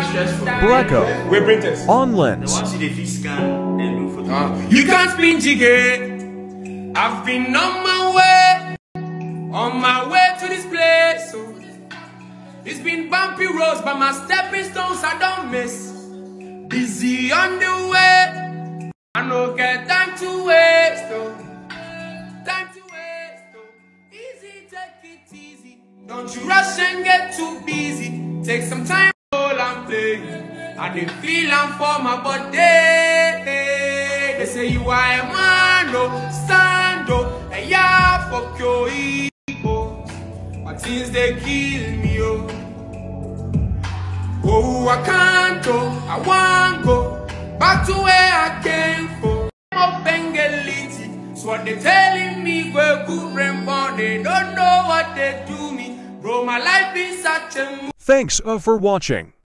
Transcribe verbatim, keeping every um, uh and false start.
Blacko. We're printers. On lens. Uh, you can't spin jiggy. I've been on my way, on my way to this place. So it's been bumpy roads, but my stepping stones I don't miss. Busy on the way, I no get time to waste. Oh. Time to waste. Oh. Easy, take it easy. Don't you rush and get too busy. Take some time, all I'm playing. I didn't feel I'm for my body. They say you are a man, no stand up, and yeah, fuck your ego. But things they kill me, oh. Oh, I can't go, I want go back to where I came from. I'm a Bengaliti, so what they telling me, go good brain, but they don't know what they do me. Bro, my life is such a. Thanks uh, for watching.